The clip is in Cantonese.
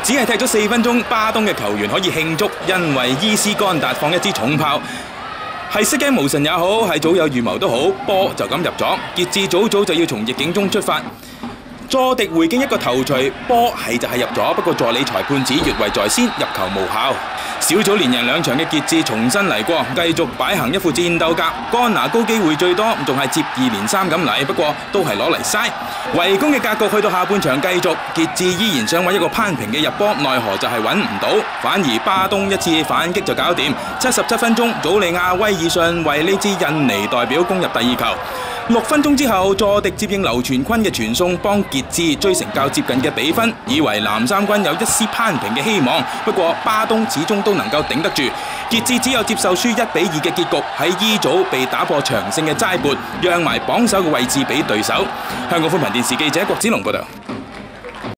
只係踢咗4分鐘，巴東嘅球員可以慶祝，因為伊斯干達放一支重炮。係失驚無神也好，係早有預謀都好，波就咁入咗。傑志早就要從逆境中出發。佐迪回敬一個頭槌，波係就係入咗，不過助理裁判指越位在先，入球無效。小組連贏2場嘅傑志重新嚟過，繼續擺行一副戰鬥格，干拿高機會最多，仲係接2連3咁嚟，不過都係攞嚟嘥。圍攻嘅格局去到下半場繼續，傑志依然想揾一個攀平嘅入波，奈何就係揾唔到，反而巴東一次反擊就搞掂。77分鐘，祖利亞威爾遜為呢支印尼代表攻入第2球。6分鐘之後，佐迪接應劉傳坤嘅傳送，幫傑志追成較接近嘅比分，以為藍衫軍有一絲攀平嘅希望。不過巴東始終都能夠頂得住，傑志只有接受輸1比2嘅結局，喺 E 組被打破長勝嘅齋缽，讓埋榜首嘅位置俾對手。香港寬頻電視記者郭子龍報道。